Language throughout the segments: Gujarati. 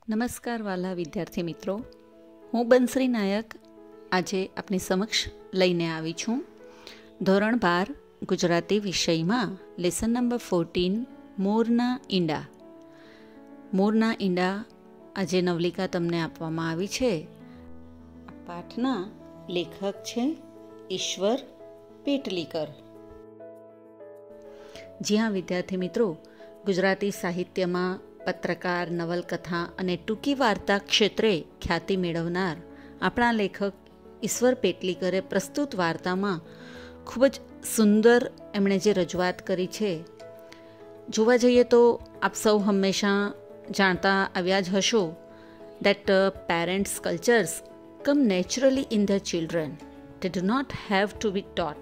નમસ્કાર વાલા વિદ્યાર્થી મિત્રો, હું બંસરી નાયક આજે આપની સમક્ષ લઈને આવી છું ધોરણ 12 ગુજરાતી વિષયમાં લેસન નંબર 14 મોરના ઈંડા. મોરના ઈંડા આજે નવલિકા તમને આપવામાં આવી છે. પાઠના લેખક છે ઈશ્વર પેટલીકર. જ્યાં વિદ્યાર્થી મિત્રો ગુજરાતી સાહિત્યમાં પત્રકાર, નવલકથા અને ટૂંકી વાર્તા ક્ષેત્રે ખ્યાતિ મેળવનાર આપણા લેખક ઈશ્વર પેટલીકરે પ્રસ્તુત વાર્તામાં ખૂબ જ સુંદર એમણે જે રજૂઆત કરી છે, જોવા જઈએ તો આપ સૌ હંમેશા જાણતા આવ્યા જ હશો that parents' cultures come naturally in their children. They do not have to be taught.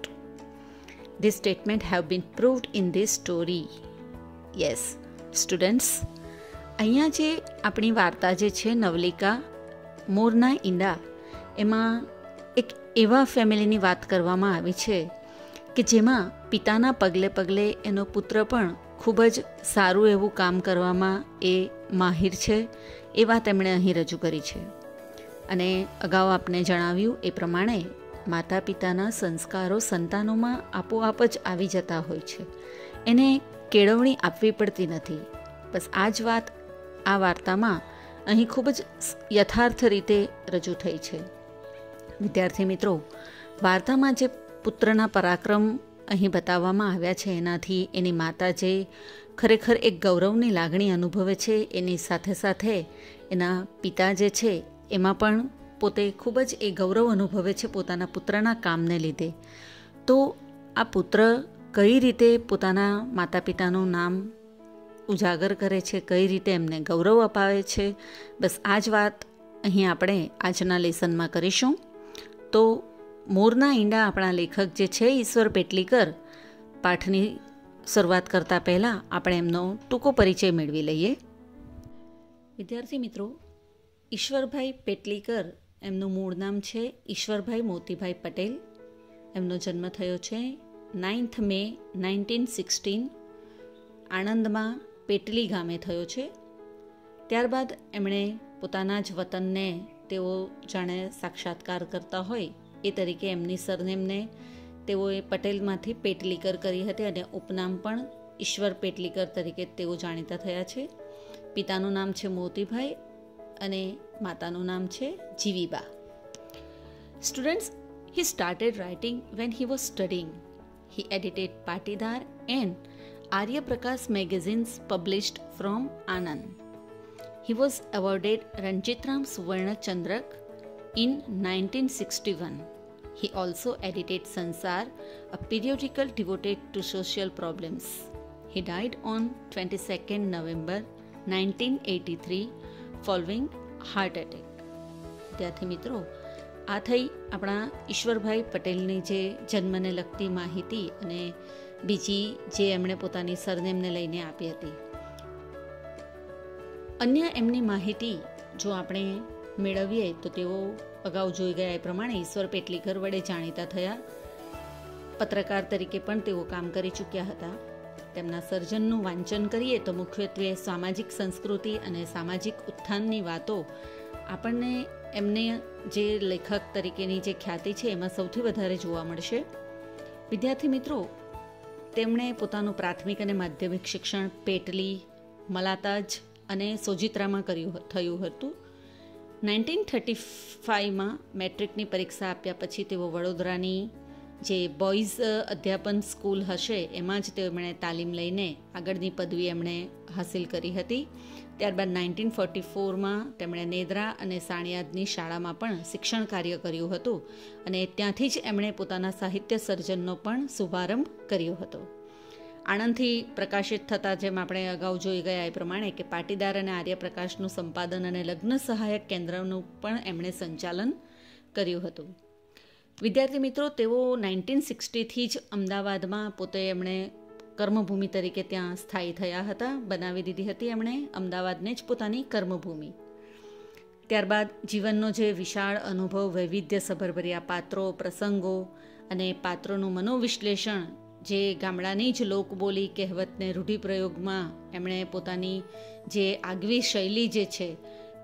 This statement have been proved in this story. Yes, students, અહીંયા જે આપણી વાર્તા જે છે નવલિકા મોરના ઈંડા, એમાં એક એવા ફેમિલીની વાત કરવામાં આવી છે કે જેમાં પિતાના પગલે પગલે એનો પુત્ર પણ ખૂબ જ સારું એવું કામ કરવામાં એ માહિર છે. એ વાત એમણે અહીં રજૂ કરી છે. અને અગાઉ આપને જણાવ્યું એ પ્રમાણે માતા પિતાના સંસ્કારો સંતાનોમાં આપોઆપ જ આવી જતા હોય છે. એને કેળવણી આપવી પડતી નથી. બસ આ જ વાત આ વાર્તામાં અહીં ખૂબ જ યથાર્થ રીતે રજૂ થઈ છે. વિદ્યાર્થી મિત્રો, વાર્તામાં જે પુત્રના પરાક્રમ અહીં બતાવવામાં આવ્યા છે, એનાથી એની માતા જે ખરેખર એક ગૌરવની લાગણી અનુભવે છે, એની સાથે સાથે એના પિતા જે છે એમાં પણ પોતે ખૂબ જ એ ગૌરવ અનુભવે છે પોતાના પુત્રના કામને લીધે. તો આ પુત્ર કઈ રીતે પોતાના માતા પિતાનું નામ ઉજાગર કરે છે, કઈ રીતે એમને ગૌરવ અપાવે છે, બસ આ જ વાત અહીં આપણે આજના લેસનમાં કરીશું. તો મોરના ઈંડા આપણા લેખક જે છે ઈશ્વર પેટલીકર, પાઠની શરૂઆત કરતાં પહેલાં આપણે એમનો ટૂંકો પરિચય મેળવી લઈએ. વિદ્યાર્થી મિત્રો, ઈશ્વરભાઈ પેટલીકર એમનું મૂળ નામ છે ઈશ્વરભાઈ મોતીભાઈ પટેલ. એમનો જન્મ થયો છે 9th May 1916 આણંદમાં પેટલી ગામે થયો છે. ત્યારબાદ એમણે પોતાના જ વતનને તેઓ જાણે સાક્ષાત્કાર કરતા હોય એ તરીકે એમની સરનેમને તેઓએ પટેલમાંથી પેટલીકર કરી હતી અને ઉપનામ પણ ઈશ્વર પેટલીકર તરીકે તેઓ જાણીતા થયા છે. પિતાનું નામ છે મોતીભાઈ અને માતાનું નામ છે Jiviba. Students, he started writing when he was studying. He edited Patidar and Arya Prakash magazines published from Anand. He was awarded Ranjitram Suvarna Chandrak in 1961. He also edited Sansar, a periodical devoted to social problems. He died on 22nd November 1983 following heart attack. વિદ્યાર્થી મિત્રો, આ થઈ આપણા ઈશ્વરભાઈ પટેલની જે જન્મને લગતી માહિતી અને બીજી જે એમણે પોતાની સરનેમને લઈને આપી હતી. અન્ય એમની માહિતી જો આપણે મેળવીએ તો તેઓ અગાઉ જોઈ ગયા એ પ્રમાણે ઈશ્વર પેટલીકર વડે જાણીતા થયા. પત્રકાર તરીકે પણ તેઓ કામ કરી ચૂક્યા હતા. તેમના સર્જનનું વાંચન કરીએ તો મુખ્યત્વે સામાજિક સંસ્કૃતિ અને સામાજિક ઉત્થાનની વાતો આપણને એમને જે લેખક તરીકેની જે ખ્યાતિ છે એમાં સૌથી વધારે જોવા મળશે. વિદ્યાર્થી મિત્રો, તેમણે પોતાનું પ્રાથમિક અને માધ્યમિક શિક્ષણ પેટલી, મલાતાજ અને સોજિત્રામાં થયું હતું. 1935માં મેટ્રિકની પરીક્ષા આપ્યા પછી તેઓ વડોદરાની જે બોયઝ અધ્યાપન સ્કૂલ હશે એમાં જ તેમણે તાલીમ લઈને આગળની પદવી એમણે હાસિલ કરી હતી. ત્યારબાદ 1944માં તેમણે નેદરા અને સાણિયાદની શાળામાં પણ શિક્ષણ કાર્ય કર્યું હતું અને ત્યાંથી જ એમણે પોતાના સાહિત્ય સર્જનનો પણ શુભારંભ કર્યો હતો. આણંદથી પ્રકાશિત થતાં, જેમ આપણે અગાઉ જોઈ ગયા એ પ્રમાણે, કે પાટીદાર અને આર્યપ્રકાશનું સંપાદન અને લગ્ન સહાયક કેન્દ્રનું પણ એમણે સંચાલન કર્યું હતું. વિદ્યાર્થી મિત્રો, તેઓ 1960થી જ અમદાવાદમાં પોતે એમણે કર્મભૂમિ તરીકે ત્યાં સ્થાયી થયા હતા. બનાવી દીધી હતી એમણે અમદાવાદને જ પોતાની કર્મભૂમિ. ત્યારબાદ જીવનનો જે વિશાળ અનુભવ, વૈવિધ્ય સભરભર્યા પાત્રો, પ્રસંગો અને પાત્રોનું મનોવિશ્લેષણ જે ગામડાની જ લોકબોલી, કહેવતને રૂઢિપ્રયોગમાં એમણે પોતાની જે આગવી શૈલી જે છે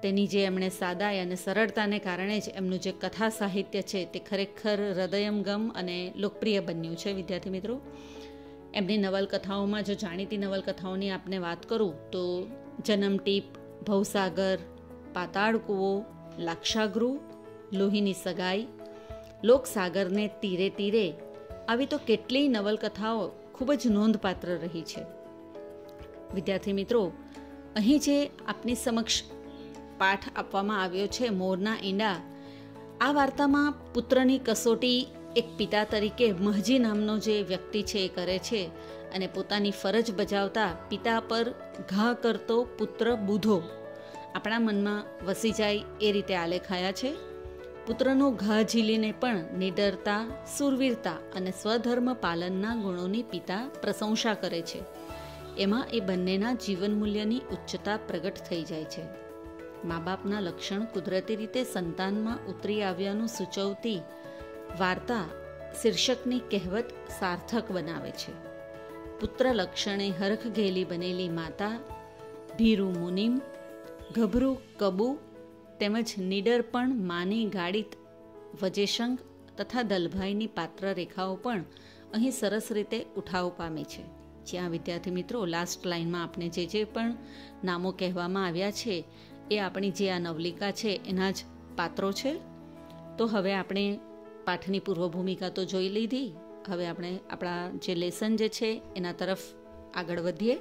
તેની જે એમણે સાદાઈ અને સરળતાને કારણે જ એમનું જે કથા સાહિત્ય છે તે ખરેખર હૃદયંગમ અને લોકપ્રિય બન્યું છે. વિદ્યાર્થી મિત્રો, એમની નવલકથાઓમાં જો જાણીતી નવલકથાઓની આપને વાત કરું તો જન્મટીપ, ભવસાગર, પાતાળ કૂવો, લાક્ષાગૃહ, લોહીની સગાઈ, લોકસાગરને તીરે તીરે, આવી તો કેટલીય નવલકથાઓ ખૂબ જ નોંધપાત્ર રહી છે. વિદ્યાર્થી મિત્રો, અહીં જે આપની સમક્ષ પાઠ આપવામાં આવ્યો છે મોરના ઈંડા, આ વાર્તામાં પુત્રની કસોટી એક પિતા તરીકે મહજી નામનો જે વ્યક્તિ છે એ કરે છે અને પોતાની ફરજ બજાવતા પિતા પર ઘા કરતો પુત્ર બુધો આપણા મનમાં વસી જાય એ રીતે આલેખાયા છે. પુત્રનો ઘા ઝીલીને પણ નિડરતા, સુરવીરતા અને સ્વધર્મ પાલનના ગુણોની પિતા પ્રશંસા કરે છે. એમાં એ બંનેના જીવન મૂલ્યની ઉચ્ચતા પ્રગટ થઈ જાય છે. મા બાપના લક્ષણ કુદરતી રીતે સંતાનમાં ઉતરી આવ્યાનું સૂચવતી વાર્તા શીર્ષકની કહેવત સાર્થક બનાવે છે. પુત્ર લક્ષણે હરખ ઘેલી બનેલી માતા, ભીરું મુનિમ, ગભરું કબુ તેમજ નિડર પણ માની ગાડિત વજેશંગ તથા દલભાઈની પાત્ર રેખાઓ પણ અહીં સરસ રીતે ઉઠાવ પામે છે. જ્યાં વિદ્યાર્થી મિત્રો લાસ્ટ લાઇનમાં આપણે જે પણ નામો કહેવામાં આવ્યા છે એ આપણી જે આ નવલિકા છે એના જ પાત્રો છે. તો હવે આપણે પાઠની પૂર્વ ભૂમિકા તો જોઈ લીધી. હવે આપણે આપણા જે લેસન જે છે એના તરફ આગળ વધીએ.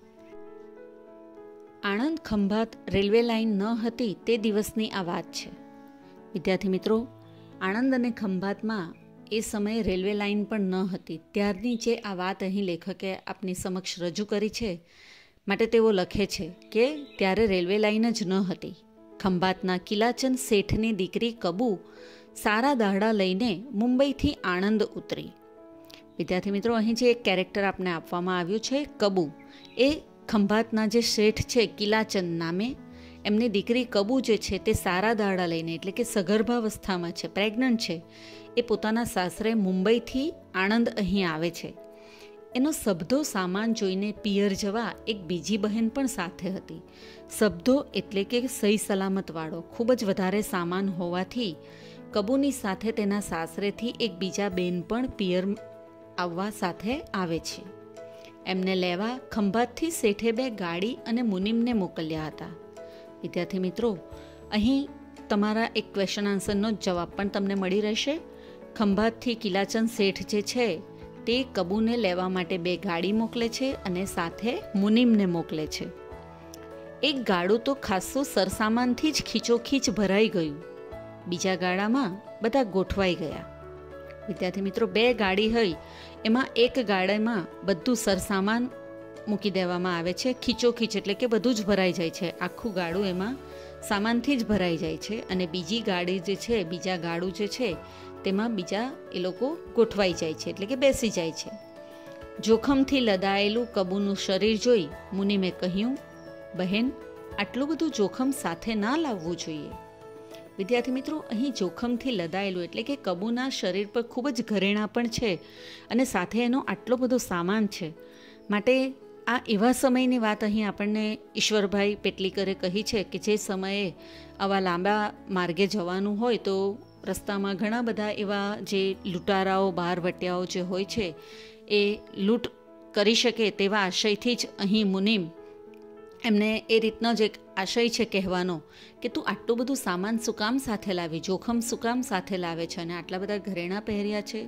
આણંદ ખંભાત રેલવે લાઇન ન હતી તે દિવસની આ વાત છે. વિદ્યાર્થી મિત્રો, આણંદ અને ખંભાતમાં એ સમયે રેલવે લાઇન પણ ન હતી. ત્યારની જે આ વાત અહીં લેખકે આપની સમક્ષ રજૂ કરી છે માટે તેઓ લખે છે કે ત્યારે રેલવે લાઇન જ ન હતી. ખંભાતના કિલાચંદ શેઠની દીકરી કબુ સારા દાડા લઈને મુંબઈથી આણંદ ઉતરી. વિદ્યાર્થી મિત્રો, અહીં જે એક કેરેક્ટર આપને આપવામાં આવ્યું છે કબુ, એ ખંભાતના જે શેઠ છે કિલાચંદ નામે, એમની દીકરી કબુ જે છે તે સારા દાડા લઈને એટલે કે સગર્ભાવસ્થામાં છે, પ્રેગ્નન્ટ છે, એ પોતાના સાસરે મુંબઈથી આણંદ અહીં આવે છે. એનો સબધો સામાન જોઈને પિયર જવા એક બીજી બહેન પણ સાથે હતી. સબધો એટલે કે સહી સલામતવાળો ખૂબ જ વધારે સામાન હોવાથી કબુની સાથે તેના સાસરેથી એક બીજા બેન પણ પિયર આવવા સાથે આવે છે. એમને લેવા ખંભાતથી શેઠે 2 ગાડી અને મુનિમને મોકલ્યા હતા. વિદ્યાર્થી મિત્રો, અહીં તમારા એક ક્વેશ્ચન આન્સરનો જ જવાબ પણ તમને મળી રહેશે. ખંભાતથી કિલાચંદ શેઠ જે છે તે કબૂને લેવા માટે 2 ગાડી મોકલે છે અને સાથે મુનિમને મોકલે છે. એક ગાડું તો ખાસું સરસામાનથી જ ખીચોખીચ ભરાઈ ગયું. બીજા ગાડામાં બધા ગોઠવાઈ ગયા. વિદ્યાર્થી મિત્રો, 2 ગાડી હોય એમાં એક ગાડીમાં બધું સરસામાન મૂકી દેવામાં આવે છે. ખીચોખીચ એટલે કે બધું જ ભરાઈ જાય છે. આખું ગાડું એમાં સામાનથી જ ભરાઈ જાય છે અને બીજી ગાડી જે છે, બીજા ગાડું જે છે તેમાં બીજા એ લોકો ગોઠવાઈ જાય છે એટલે કે બેસી જાય છે. જોખમથી લદાયેલું કબૂનું શરીર જોઈ મુનિમે કહ્યું, બહેન, આટલું બધું જોખમ સાથે ના લાવવું જોઈએ. વિદ્યાર્થી મિત્રો, અહીં જોખમથી લદાયેલું એટલે કે કબૂના શરીર પર ખૂબ જ ઘરેણાં પણ છે અને સાથે એનો આટલો બધો સામાન છે. માટે આ એવા સમયની વાત અહીં આપણને ઈશ્વરભાઈ પેટલીકરે કહી છે કે જે સમયે આવા લાંબા માર્ગે જવાનું હોય તો રસ્તામાં ઘણા બધા એવા જે લૂંટારાઓ, બહારવટિયાઓ જે હોય છે એ લૂંટ કરી શકે તેવા આશયથી જ અહીં મુનિમ એમને એ રીતનો જ એક આશય છે કહેવાનો કે તું આટલું બધું સામાન શું કામ સાથે લાવી, જોખમ શું કામ સાથે લાવે છે અને આટલા બધા ઘરેણાં પહેર્યા છે,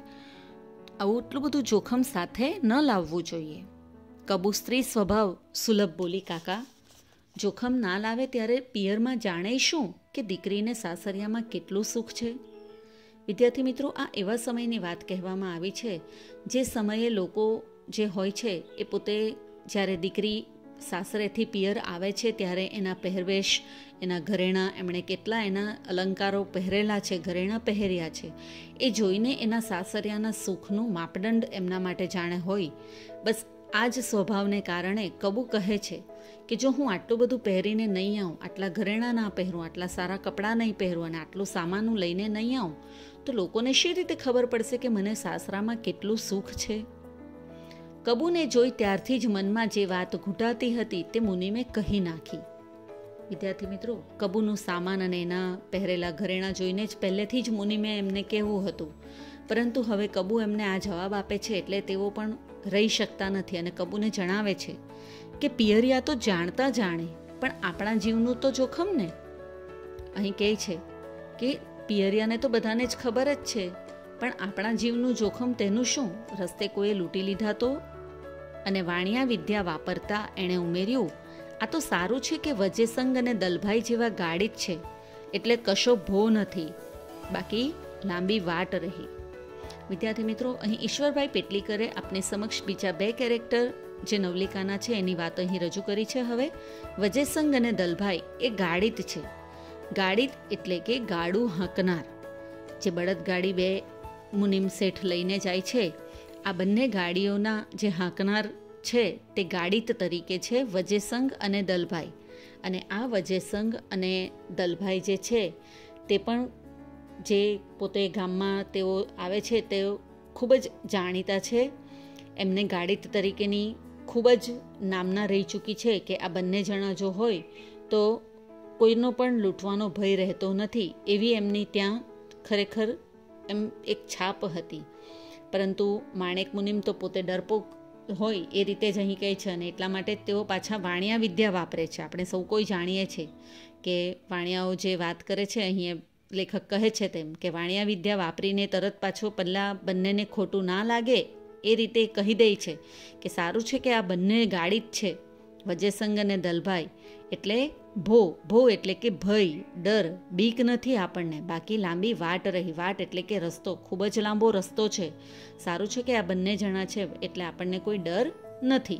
આવું એટલું બધું જોખમ સાથે ન લાવવું જોઈએ. કબુ સ્ત્રી સ્વભાવ સુલભ બોલી, કાકા, જોખમ ના લાવે ત્યારે પિયરમાં જાણે શું કે દીકરીને સાસરિયામાં કેટલું સુખ છે. વિદ્યાર્થી મિત્રો, આ એવા સમયની વાત કહેવામાં આવી છે જે સમયે લોકો જે હોય છે એ પોતે જ્યારે દીકરી સાસરેથી પિયર આવે છે ત્યારે એના પહેરવેશ, એના ઘરેણાં, એમણે કેટલા એના અલંકારો પહેરેલા છે, ઘરેણાં પહેર્યા છે, એ જોઈને એના સાસરિયાના સુખનું માપદંડ એમના માટે જાણે હોય. બસ આ જ સ્વભાવને કારણે કબુ કહે છે કે જો હું આટલું બધું પહેરીને નહીં આવું, આટલા ઘરેણાં ના પહેરું, આટલા સારા કપડાં નહીં પહેરું અને આટલું સામાનું લઈને નહીં આવું તો લોકોને શી રીતે ખબર પડશે કે મને સાસરામાં કેટલું સુખ છે. કબૂને જોઈ ત્યારથી જ મનમાં જે વાત ઘૂંટાતી હતી તે મુનિમે કહી નાખી. વિદ્યાર્થી મિત્રો, કબૂનું સામાન અને એના પહેરેલા ઘરેણાં જોઈને જ પહેલેથી જ મુનિમે એમને કહેવું હતું, પરંતુ હવે કબૂ એમને આ જવાબ આપે છે એટલે તેઓ પણ રહી શકતા નથી અને કબૂને જણાવે છે કે પિયરિયા તો જાણતા જાણે પણ આપણા જીવનું તો જોખમ ને. અહીં કહે છે કે પિયરિયાને તો બધાને જ ખબર જ છે, પણ આપણા જીવનું જોખમ તેનું શું? રસ્તે કોઈએ લૂંટી લીધા તો? અને વાણિયા વિદ્યા વાપરતા એણે ઉમેર્યું, આ તો સારું છે કે વજેસંગ અને દલભાઈ જેવા ગાડિત છે એટલે કશો ભો નથી, બાકી લાંબી વાટ રહી. વિદ્યાર્થી મિત્રો, અહીં ઈશ્વરભાઈ પેટલીકરે આપની સમક્ષ બીજા 2 કેરેક્ટર જે નવલિકાના છે એની વાત અહીં રજૂ કરી છે. હવે વજેસંગ અને દલભાઈ એ ગાડિત છે. ગાડિત એટલે કે ગાડું હાંકનાર. જે બળદગાડી 2 મુનિમ શેઠ લઈને જાય છે, આ બંને ગાડીઓના જે હાંકનાર છે તે ગાડિત તરીકે છે વજેસંગ અને દલભાઈ. અને આ વજેસંગ અને દલભાઈ જે છે તે પણ જે પોતે ગામમાં તેઓ આવે છે તે ખૂબ જ જાણીતા છે. એમને ગાડિત તરીકેની ખૂબ જ નામના રહી ચૂકી છે કે આ બંને જણા જો હોય તો કોઈનો પણ લૂંટવાનો ભય રહેતો નથી, એવી એમની ત્યાં ખરેખર એમ એક છાપ હતી. પરંતુ માણેક મુનિમ તો પોતે ડરપોક હોય એ રીતે જ અહીં કહે છે અને એટલા માટે તેઓ પાછા વાણિયા વિદ્યા વાપરે છે. આપણે સૌ કોઈ જાણીએ છીએ કે વાણિયાઓ જે વાત કરે છે, અહીં લેખક કહે છે તેમ કે વાણિયા વિદ્યા વાપરીને તરત પાછો પહેલાં બંનેને ખોટું ના લાગે એ રીતે કહી દે છે કે સારું છે કે આ બંને ગાડિત છે, વજેસંગ અને દલભાઈ. એટલે ભો એટલે કે ભય, ડર, બીક નથી આપણને, બાકી લાંબી વાટ રહી. વાટ એટલે કે રસ્તો, ખૂબ જ લાંબો રસ્તો છે. સારું છે કે આ બંને જણા છે એટલે આપણને કોઈ ડર નથી.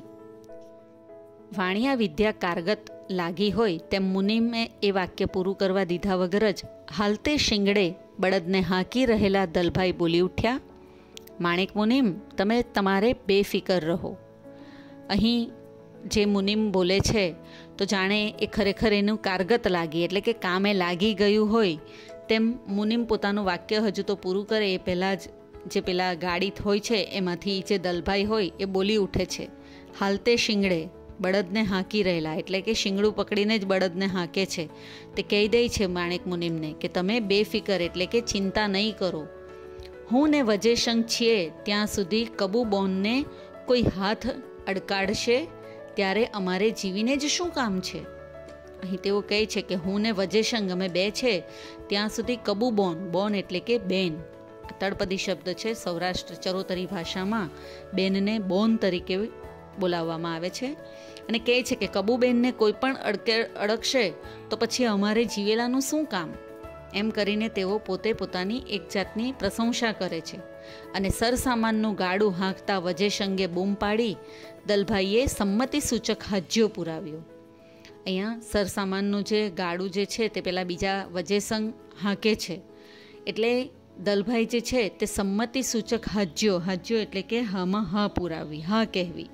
વાણિયા વિદ્યા કારગત લાગી હોય તેમ મુનિમે એ વાક્ય પૂરું કરવા દીધા વગર જ હાલતે શિંગડે બળદને હાંકી રહેલા દલભાઈ બોલી ઉઠ્યા, માણેક મુનિમ, તમે તમારે બેફિકર રહો. અહીં જે મુનિમ બોલે છે તો જાણે એ ખરેખર એનું કારગત લાગી એટલે કે કામે લાગી ગયું હોય તેમ મુનિમ પોતાનું વાક્ય હજુ તો પૂરું કરે એ પહેલાં જ જે પેલા ગાડિત હોય છે એમાંથી જે દલભાઈ હોય એ બોલી ઉઠે છે, હાલતે શિંગડે બળદને હાંકી રહેલા, એટલે કે શિંગડું પકડીને જ બળદને હાંકે છે. તે કહી દે છે માણેક મુનિમને કે તમે બેફિકર એટલે કે ચિંતા નહીં કરો. હું ને વજેસંગ છીએ ત્યાં સુધી કબૂ બોનને કોઈ હાથ અડકાડશે ત્યારે અમારે જીવીને જ શું કામ છે? અહીં તેઓ કહે છે કે હું ને વજેસંગ અમે 2 છે ત્યાં સુધી કબૂ બોન એટલે કે બેન. તળપદી શબ્દ છે. સૌરાષ્ટ્ર ચરોતરી ભાષામાં બેનને બોન તરીકે બોલાવવામાં આવે છે અને કહે છે કે કબૂબેનને કોઈ પણ અડકશે તો પછી અમારે જીવેલાનું શું કામ? એમ કરીને તેઓ પોતે પોતાની એક જાતની પ્રશંસા કરે છે. અને સરસામાનનું ગાડું હાંકતા વજેસંગે બૂમ પાડી દલભાઈએ સંમતિ સૂચક હાજ્યો પુરાવ્યો. અહીંયા સરસામાનનું જે ગાડું જે છે તે પેલા બીજા વજેસંગ હાંકે છે એટલે દલભાઈ જે છે તે સંમતિ સૂચક હાજ્યો એટલે કે હામાં હા પુરાવી, હા કહેવી.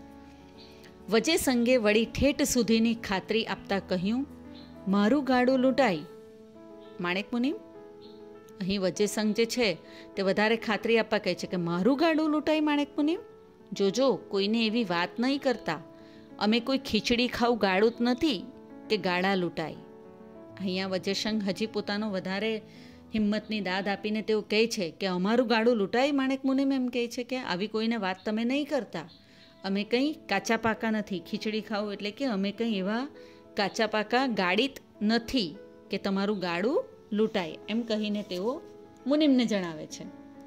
વજેસંગે વળી ઠેઠ સુધીની ખાતરી આપતા કહ્યું, મારું ગાડું લૂંટાય. માણેક મુનિમ, અહીં વજેસંગ જે છે તે વધારે ખાતરી આપવા કહે છે કે મારું ગાડું લૂંટાય. માણેક મુનિમ, જોજો કોઈને એવી વાત નહીં કરતા, અમે કોઈ ખીચડી ખાવ ગાડું જ નથી કે ગાડા લૂંટાય. અહીંયા વજેસંગ હજી પોતાનો વધારે હિંમતની દાદ આપીને તેઓ કહે છે કે અમારું ગાડું લૂંટાય. માણેક મુનિમ એમ કહે છે કે આવી કોઈને વાત તમે નહીં કરતા, અમે કંઈ કાચા પાકા નથી. ખીચડી ખાવ એટલે કે અમે કંઈ એવા કાચા પાકા ગાડિત નથી કે તમારું ગાડું લૂંટાય, એમ કહીને તેઓ મુનિમને જણાવે છે.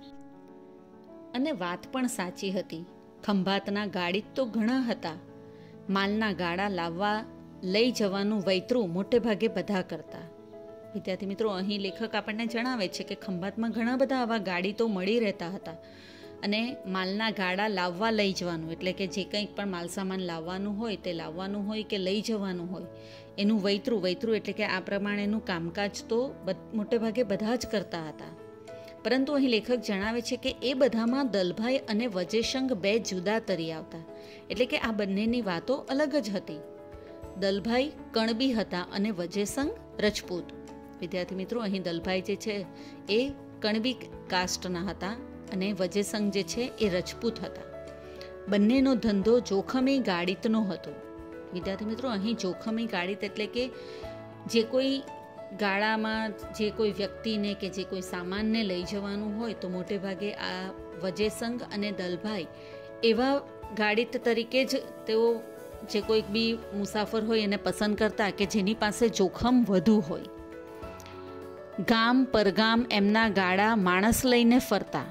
અને વાત પણ સાચી હતી. ખંભાતના ગાડિત તો ઘણા હતા. માલના ગાડા લાવવા લઈ જવાનું વૈતરું મોટે ભાગે બધા કરતા. વિદ્યાર્થી મિત્રો, અહીં લેખક આપણને જણાવે છે કે ખંભાતમાં ઘણા બધા આવા ગાડીતો મળી રહેતા હતા અને માલના ગાડા લાવવા લઈ જવાનું એટલે કે જે કંઈક પણ માલસામાન લાવવાનું હોય તે લાવવાનું હોય કે લઈ જવાનું હોય એનું વૈતરું એટલે કે આ પ્રમાણેનું કામકાજ તો મોટે ભાગે બધા જ કરતા હતા. પરંતુ અહીં લેખક જણાવે છે કે એ બધામાં દલભાઈ અને વજેસંગ 2 જુદા તરી આવતા એટલે કે આ બંનેની વાતો અલગ જ હતી. દલભાઈ કણબી હતા અને વજેસંગ રજપૂત. વિદ્યાર્થી મિત્રો, અહીં દલભાઈ જે છે એ કણબી કાસ્ટના હતા અને વજેસંગ જે છે એ રજપૂત હતા. બંનેનો ધંધો જોખમી ગાડિતનો હતો. વિદ્યાર્થી મિત્રો, અહીં જોખમી ગાડિત એટલે કે જે કોઈ ગાડામાં જે કોઈ વ્યક્તિને કે જે કોઈ સામાનને લઈ જવાનું હોય તો મોટે ભાગે આ વજેસંગ અને દલભાઈ એવા ગાડીત તરીકે જ તેઓ જે કોઈક બી મુસાફર હોય એને પસંદ કરતા કે જેની પાસે જોખમ વધુ હોય. ગામ પરગામ એમના ગાડા માણસ લઈને ફરતા.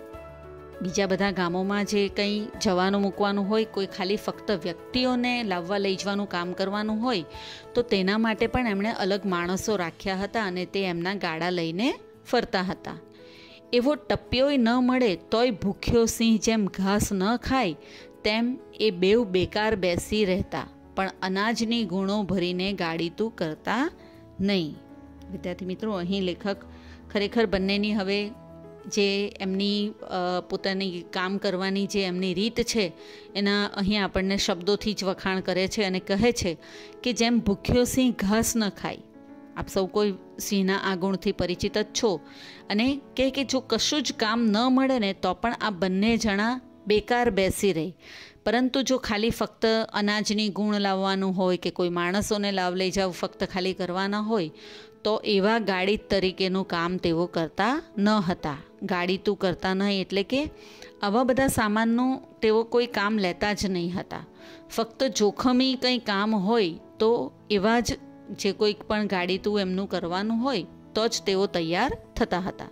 બીજા બધા ગામોમાં જે કંઈ જવાનું મૂકવાનું હોય, કોઈ ખાલી ફક્ત વ્યક્તિઓને લાવવા લઈ જવાનું કામ કરવાનું હોય તો તેના માટે પણ એમણે અલગ માણસો રાખ્યા હતા અને તે એમના ગાડા લઈને ફરતા હતા. એવો ટપ્યોય ન મળે તોય ભૂખ્યો સિંહ જેમ ઘાસ ન ખાય તેમ એ બેવ બેકાર બેસી રહેતા, પણ અનાજની ગુણો ભરીને ગાડીતું કરતા નહીં. વિદ્યાર્થી મિત્રો, અહીં લેખક ખરેખર બંનેની હવે જે એમની પોતાની કામ કરવાની જે એમની રીત છે એના અહીં આપણને શબ્દોથી જ વખાણ કરે છે અને કહે છે કે જેમ ભૂખ્યો સિંહ ઘાસ ન ખાય. આપ સૌ કોઈ સિંહના આ ગુણથી પરિચિત જ છો. અને કે જો કશું જ કામ ન મળે ને તો પણ આ બંને જણા બેકાર બેસી રહે, પરંતુ જો ખાલી ફક્ત અનાજની ગુણ લાવવાનું હોય કે કોઈ માણસોને લાવ લઈ જાવ ફક્ત ખાલી કરવાના હોય તો એવા ગાડી તરીકેનું કામ તેઓ કરતા ન હતા. ગાડીતું કરતા નહીં એટલે કે આવા બધા સામાનનું તેઓ કોઈ કામ લેતા જ નહીં હતા. ફક્ત જોખમી કંઈ કામ હોય તો એવા જ જે કોઈક પણ ગાડીતું એમનું કરવાનું હોય તો જ તેઓ તૈયાર થતા હતા.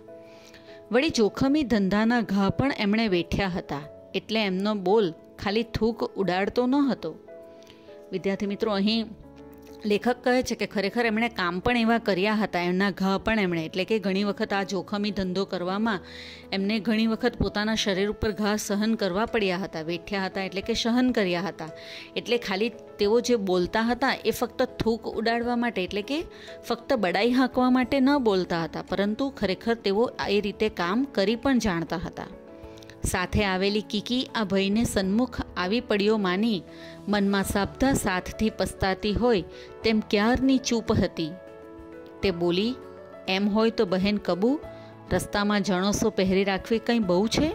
વળી જોખમી ધંધાના ઘા પણ એમણે વેઠ્યા હતા, એટલે એમનો બોલ ખાલી થૂક ઉડાડતો ન હતો. વિદ્યાર્થી મિત્રો, અહીં લેખક કહે છે કે ખરેખર એમણે કામ પણ એવા કર્યા હતા, એમના ઘા પણ એમણે, એટલે કે ઘણી વખત આ જોખમી ધંધો કરવામાં એમને ઘણી વખત પોતાના શરીર ઉપર ઘા સહન કરવા પડ્યા હતા, વેઠ્યા હતા એટલે કે સહન કર્યા હતા. એટલે ખાલી તેઓ જે બોલતા હતા એ ફક્ત થૂક ઉડાડવા માટે એટલે કે ફક્ત બડાઈ હાંકવા માટે ન બોલતા હતા, પરંતુ ખરેખર તેઓ એ રીતે કામ કરી પણ જાણતા હતા. સાથે આવેલી કીકી આ ભયને સન્મુખ આવી પડ્યો માની મનમાં સાબધા સાથથી પસ્તાતી હોય તેમ ક્યારની ચૂપ હતી. તે બોલી, એમ હોય તો બહેન કબુ, રસ્તામાં જણોસો પહેરી રાખવી કંઈ બહુ છે?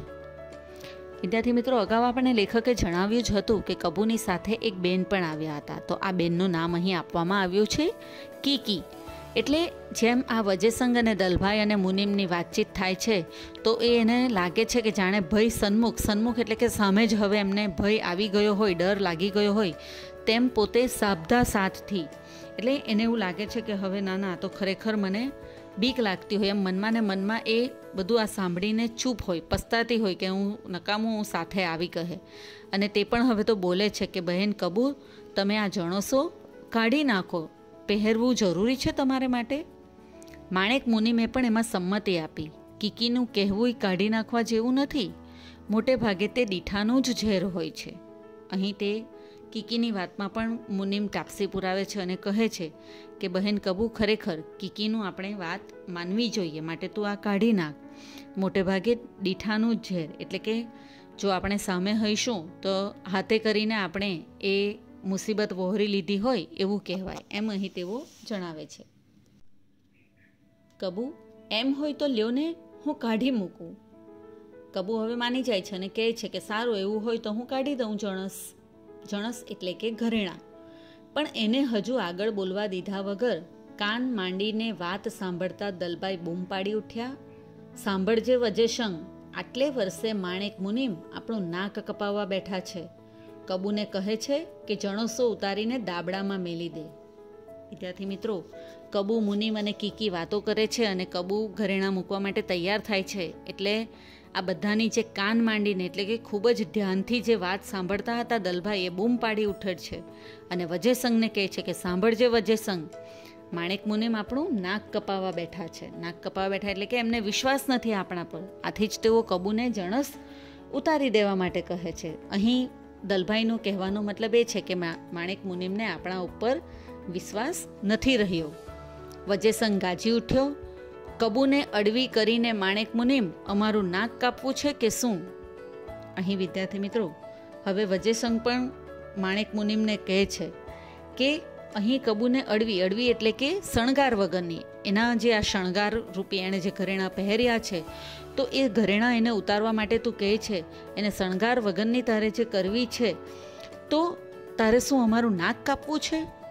વિદ્યાર્થી મિત્રો, અગાઉ આપણે લેખકે જણાવ્યું જ હતું કે કબુની સાથે એક બેન પણ આવ્યા હતા, તો આ બેનનું નામ અહીં આપવામાં આવ્યું છે કીકી. એટલે જેમ આ વજેસંગ અને દલભાઈ અને મુનિમની વાતચીત થાય છે તો એને લાગે છે કે જાણે ભય સન્મુખ એટલે કે સામે જ હવે એમને ભય આવી ગયો હોય, ડર લાગી ગયો હોય, તેમ પોતે સાબધા સાથથી, એટલે એને એવું લાગે છે કે હવે ના તો ખરેખર મને બીક લાગતી હોય, એમ મનમાં ને મનમાં એ બધું આ સાંભળીને ચૂપ હોય, પસ્તાતી હોય કે હું નકામું હું સાથે આવી કહે. અને તે પણ હવે તો બોલે છે કે બહેન કબૂર, તમે આ જણોસો કાઢી નાખો, પહેરવું જરૂરી છે તમારે માટે? માણેક મુનિમે પણ એમાં સંમતિ આપી. કીકીનું કહેવું કાઢી નાખવા જેવું નથી, મોટે ભાગે તે દીઠાનું જ ઝેર હોય છે. અહીં તે કીકીની વાતમાં પણ મુનિમ ટાપસી પુરાવે છે અને કહે છે કે બહેન કબુ, ખરેખર કીકીનું આપણે વાત માનવી જોઈએ, માટે તું આ કાઢી નાખ. મોટે ભાગે દીઠાનું જ ઝેર એટલે કે જો આપણે સામે હઈશું તો હાથે કરીને આપણે એ મુસીબત વહોરી લીધી હોય એવું કહેવાય, એમ અહીં તેઓ જણાવે છે. કબુ, એમ હોય તો લ્યો ને, હું કાઢી મૂકું. કબુ હવે માની જાય છે અને કહે છે કે સારું, એવું હોય તો હું કાઢી દઉં જણસ એટલે કે ઘરેણાં. પણ એને હજુ આગળ બોલવા દીધા વગર કાન માંડીને વાત સાંભળતા દલભાઈ બૂમ પાડી ઉઠ્યા, સાંભળજે વજેસંગ, આટલે વર્ષે માણેક મુનિમ આપણું નાક કપાવવા બેઠા છે. કબૂને કહે છે કે જણોસો ઉતારીને દાબડામાં મેલી દે. વિદ્યાર્થી મિત્રો, કબુ, મુનિમ અને કીકી વાતો કરે છે અને કબુ ઘરેણાં મૂકવા માટે તૈયાર થાય છે. એટલે આ બધાની જે કાન માંડીને એટલે કે ખૂબ જ ધ્યાનથી જે વાત સાંભળતા હતા દલભાઈ, એ બૂમ પાડી ઉઠે છે અને વજેસંગને કહે છે કે સાંભળજે વજેસંગ, માણેક મુનિમ આપણું નાક કપાવવા બેઠા છે. નાક કપાવવા બેઠા એટલે કે એમને વિશ્વાસ નથી આપણા પર, આથી જ તેઓ કબૂને જણસ ઉતારી દેવા માટે કહે છે. અહીં દલભાઈનું કહેવાનો મતલબ એ છે કે માણેક મુનિમને આપણા ઉપર વિશ્વાસ નથી રહ્યો. વજેસંગ ગાજી ઉઠ્યો, કબૂને અડવી કરીને માણેક મુનિમ, અમારું નાક કાપવું છે કે શું? અહીં વિદ્યાર્થી મિત્રો, હવે વજેસંગ પણ માણેક મુનિમને કહે છે કે અહીં કબૂને અડવી એટલે કે શણગાર વગરની, એના જે આ શણગાર રૂપી એણે જે ઘરેણાં પહેર્યા છે તો એ ઘરેણાં એને ઉતારવા માટે તું કહે છે, એને શણગાર વગરની તારે જે કરવી છે તો તારે શું અમારું નાક કાપવું છે?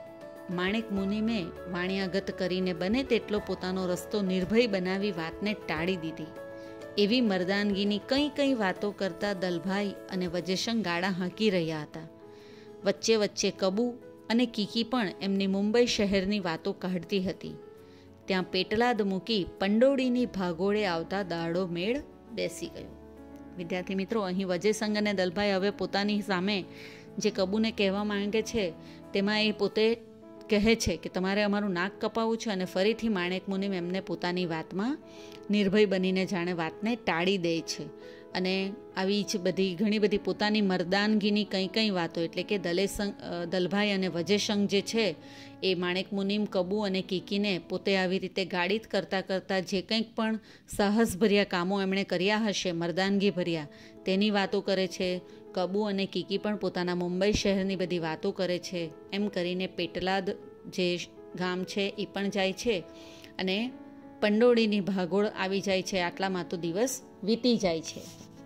માણેક મુનિમે વાણિયાગત કરીને બને તેટલો પોતાનો રસ્તો નિર્ભય બનાવી વાતને ટાળી દીધી. એવી મર્દાનગીની કંઈ કંઈ વાતો કરતા દલભાઈ અને વજેશંગ ગાળા હાંકી રહ્યા હતા. વચ્ચે વચ્ચે કબુ અને કીકી પણ એમની મુંબઈ શહેરની વાતો કાઢતી હતી. ત્યાં પેટલાદ મૂકી પંડોળીની ભાગોળે આવતા દાડો મેળ બેસી ગયો. વિદ્યાર્થી મિત્રો, અહીં વજેસંગ અને દલભાઈ હવે પોતાની સામે જે કબૂને કહેવા માંગે છે તેમાં એ પોતે કહે છે કે તમારે અમારું નાક કપાવવું છે, અને ફરીથી માણેક મુનિમ એમને પોતાની વાતમાં નિર્ભય બનીને જાણે વાતને ટાળી દે છે. અને આવી જ બધી ઘણી બધી પોતાની મર્દાનગીની કંઈ કંઈ વાતો, એટલે કે દલભાઈ અને વજેશંગ જે છે એ માણેક મુનિમ, કબુ અને કીકીને પોતે આવી રીતે ગાળિત કરતાં કરતાં જે કંઈક પણ સાહસભર્યા કામો એમણે કર્યા હશે, મર્દાનગી ભર્યા, તેની વાતો કરે છે. કબુ અને કીકી પણ પોતાના મુંબઈ શહેરની બધી વાતો કરે છે. એમ કરીને પેટલાદ જે ગામ છે એ પણ જાય છે અને પંડોળીની ભાગોળ આવી જાય છે. આટલામાં તો દિવસ વીતી જાય છે.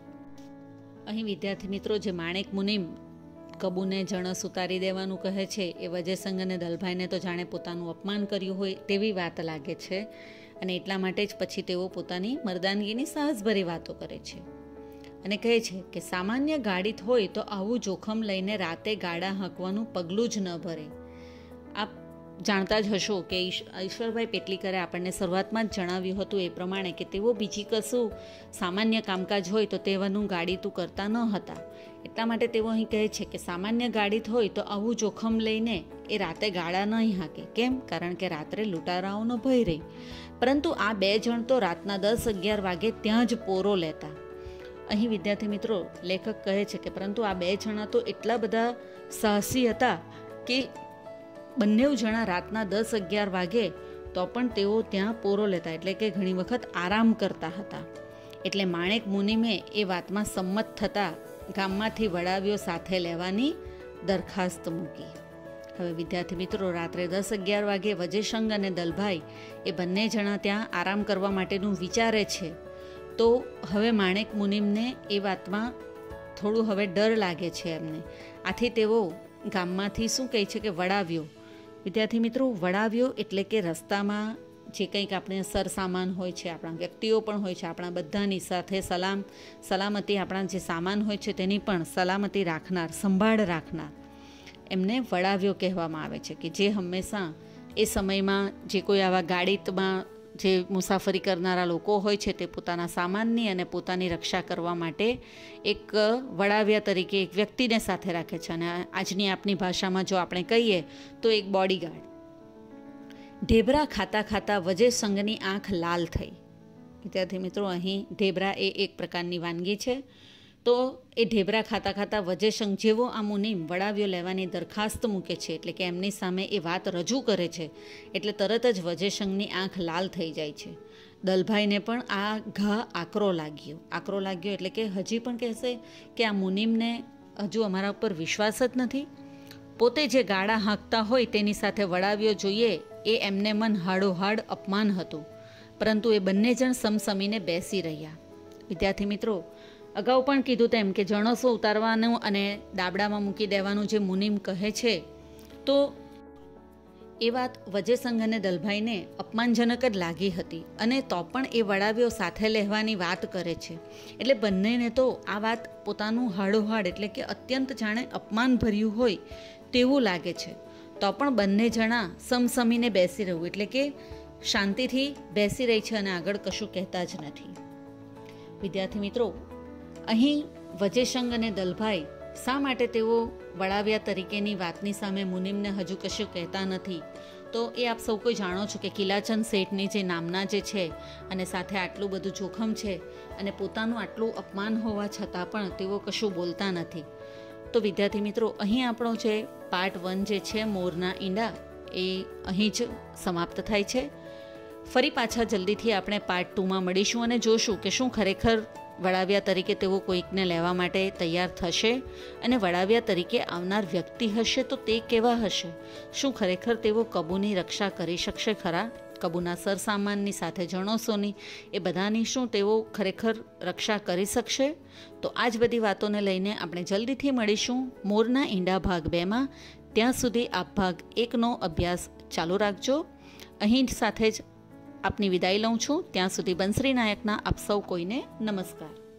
અહીં વિદ્યાર્થી મિત્રો, જે માણેક મુનિમ કબૂને જણસ ઉતારી દેવાનું કહે છે એ વજેસંગ અને દલભાઈને તો જાણે પોતાનું અપમાન કર્યું હોય તેવી વાત લાગે છે, અને એટલા માટે જ પછી તેઓ પોતાની મર્દાનગીની સાહસભરી વાતો કરે છે અને કહે છે કે સામાન્ય ગાડીત હોય તો આવું જોખમ લઈને રાતે ગાડા હાંકવાનું પગલું જ ન ભરે. આપ જાણતા જ હશો કે ઈશ્વરભાઈ પેટલીકરે આપણને શરૂઆતમાં જ જણાવ્યું હતું એ પ્રમાણે કે તેઓ બીજી કશું સામાન્ય કામકાજ હોય તો તેવાનું ગાડીતું કરતા ન હતા. એટલા માટે તેઓ અહીં કહે છે કે સામાન્ય ગાડીત હોય તો આવું જોખમ લઈને એ રાતે ગાડા નહીં હાંકે. કેમ? કારણ કે રાત્રે લૂંટારાઓનો ભય રહે. પરંતુ આ બે જણ તો રાતના 10-11 વાગે ત્યાં જ પોરો લેતા. અહીં વિદ્યાર્થી મિત્રો, લેખક કહે છે કે પરંતુ આ બે જણા તો એટલા બધા સાહસી હતા કે બંને જણા રાતના 10-11 વાગે તો પણ તેઓ ત્યાં પોરો લેતા, એટલે કે ઘણી વખત આરામ કરતા હતા. એટલે માણેક મુનિમે એ વાતમાં સંમત થતાં ગામમાંથી વડાવીઓ સાથે લેવાની દરખાસ્ત મૂકી. હવે વિદ્યાર્થી મિત્રો, રાત્રે 10-11 વાગે વજેશંગ અને દલભાઈ એ બંને જણા ત્યાં આરામ કરવા માટેનું વિચારે છે. તો હવે માણેક મુનિમને એ વાતમાં થોડું હવે ડર લાગે છે એમને. આથી તેઓ ગામમાંથી શું કહે છે કે વડાવ્યો. વિદ્યાર્થી મિત્રો, વડાવ્યો એટલે કે રસ્તામાં જે કંઈક આપણે સરસામાન હોય છે, આપણા વ્યક્તિઓ પણ હોય છે, આપણા બધાની સાથે સલામતી, આપણા જે સામાન હોય છે તેની પણ સલામતી રાખનાર, સંભાળ રાખનાર, એમને વડાવ્યો કહેવામાં આવે છે. કે જે હંમેશા એ સમયમાં જે કોઈ આવા ગાડીમાં જે મુસાફરી કરનારા લોકો હોય છે તે પોતાના સામાનની અને પોતાની રક્ષા કરવા માટે એક વડાવ્યા તરીકે એક વ્યક્તિને સાથે રાખે છે. અને આજની આપની ભાષામાં જો આપણે કહીએ તો એક બોડીગાર્ડ. ઢેબરા ખાતા ખાતા વજેસંગની આંખ લાલ થઈ. વિદ્યાર્થી મિત્રો, અહીં ઢેબરા એ એક પ્રકારની વાનગી છે. તો એ ઢેબરા ખાતા ખાતા વજેસંગ જેવો આ મુનિમ વડાવ્યો લેવાની દરખાસ્ત મૂકે છે, એટલે કે એમની સામે એ વાત રજૂ કરે છે, એટલે તરત જ વજેસંગની આંખ લાલ થઈ જાય છે. દલભાઈને પણ આ ઘા આકરો લાગ્યો એટલે કે હજી પણ કહેશે કે આ મુનિમને હજુ અમારા ઉપર વિશ્વાસ જ નથી. પોતે જે ગાડા હાંકતા હોય તેની સાથે વડાવ્યો જોઈએ એ એમને મન હાડોહાડ અપમાન હતું. પરંતુ એ બંને જણ સમસમીને બેસી રહ્યા. વિદ્યાર્થી મિત્રો, અગાઉ પણ કીધું તેમ કે જણસો ઉતારવાનું અને દાબડામાં મૂકી દેવાનું જે મુનિમ કહે છે, તો એ વાત વજેસંગ અને દલભાઈને અપમાનજનક જ લાગી હતી, અને તો પણ એ વડાવ્યો સાથે લેવાની વાત કરે છે. એટલે બંનેને તો આ વાત પોતાનું હાડોહાડ એટલે કે અત્યંત જાણે અપમાન ભર્યું હોય તેવું લાગે છે. તો પણ બંને જણા સમસમીને બેસી રહ્યું, એટલે કે શાંતિથી બેસી રહી છે અને આગળ કશું કહેતા જ નથી. વિદ્યાર્થી મિત્રો, અહીં વજેસંગ અને દલભાઈ શા માટે તેઓ વડાવ્યા તરીકેની વાતની સામે મુનિમને હજુ કશું કહેતા નથી? તો એ આપ સૌ કોઈ જાણો છો કે કિલાચંદ શેઠની જે નામના જે છે, અને સાથે આટલું બધું જોખમ છે અને પોતાનું આટલું અપમાન હોવા છતાં પણ તેઓ કશું બોલતા નથી. તો વિદ્યાર્થી મિત્રો, અહીં આપણો જે પાર્ટ 1 જે છે મોરના ઈંડા, એ અહીં જ સમાપ્ત થાય છે. ફરી પાછા જલ્દીથી આપણે પાર્ટ 2માં મળીશું અને જોશું કે શું ખરેખર વડાવ્યા તરીકે તેઓ કોઈકને લેવા માટે તૈયાર થશે, અને વડાવ્યા તરીકે આવનાર વ્યક્તિ હશે તો તે કેવા હશે? શું ખરેખર તેઓ કબૂની રક્ષા કરી શકશે ખરા? કબૂના સરસામાનની સાથે જણોસોની, એ બધાની શું તેઓ ખરેખર રક્ષા કરી શકશે? તો આ જ બધી વાતોને લઈને આપણે જલ્દીથી મળીશું મોરના ઈંડા ભાગ 2માં. ત્યાં સુધી આપ ભાગ 1નો અભ્યાસ ચાલુ રાખજો. અહીં સાથે જ આપની વિદાય લઉં છું. ત્યાં સુધી બંસરી નાયકના આપ સૌ કોઈને નમસ્કાર.